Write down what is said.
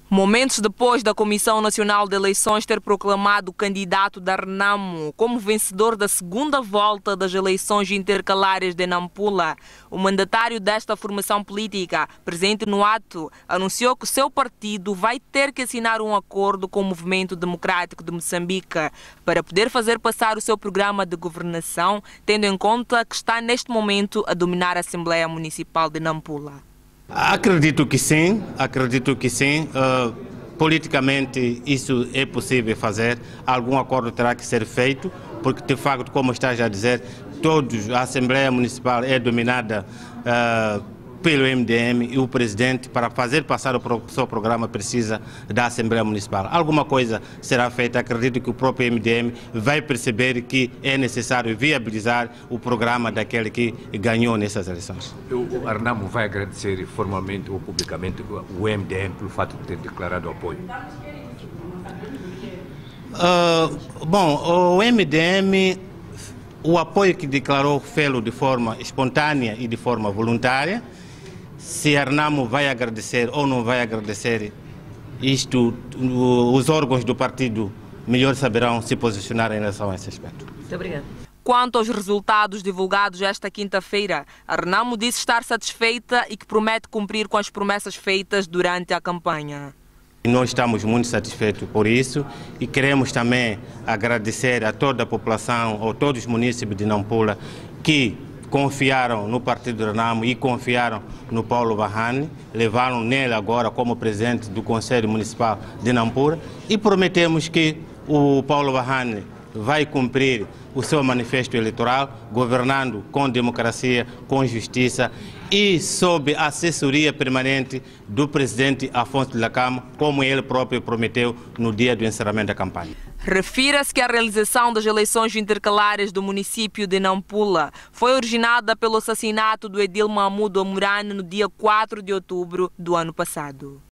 Momentos depois da Comissão Nacional de Eleições ter proclamado o candidato da Renamo como vencedor da segunda volta das eleições intercalares de Nampula, o mandatário desta formação política, presente no ato, anunciou que o seu partido vai ter que assinar um acordo com o Movimento Democrático de Moçambique para poder fazer passar o seu programa de governação, tendo em conta que está neste momento a dominar a Assembleia Municipal de Nampula. Acredito que sim. Politicamente isso é possível fazer, algum acordo terá que ser feito, porque de facto, como estás a dizer, a Assembleia Municipal é dominada pelo MDM e o presidente, para fazer passar o seu programa, precisa da Assembleia Municipal. Alguma coisa será feita. Acredito que o próprio MDM vai perceber que é necessário viabilizar o programa daquele que ganhou nessas eleições. O Renamo vai agradecer formalmente ou publicamente o MDM pelo fato de ter declarado apoio? Bom, o MDM, o apoio que declarou fê-lo de forma espontânea e de forma voluntária. Se a Renamo vai agradecer ou não vai agradecer, isto, os órgãos do partido melhor saberão se posicionar em relação a esse aspecto. Muito obrigada. Quanto aos resultados divulgados esta quinta-feira, a Renamo disse estar satisfeita e que promete cumprir com as promessas feitas durante a campanha. Nós estamos muito satisfeitos por isso e queremos também agradecer a toda a população, a todos os munícipes de Nampula que confiaram no partido Renamo e confiaram no Paulo Vahani, levaram nele agora como presidente do Conselho Municipal de Nampula e prometemos que o Paulo Vahani vai cumprir o seu manifesto eleitoral, governando com democracia, com justiça e sob a assessoria permanente do presidente Afonso Dhlakama, como ele próprio prometeu no dia do encerramento da campanha. Refira-se que a realização das eleições intercalares do município de Nampula foi originada pelo assassinato do edil Mahmoud Omurane no dia 4 de outubro do ano passado.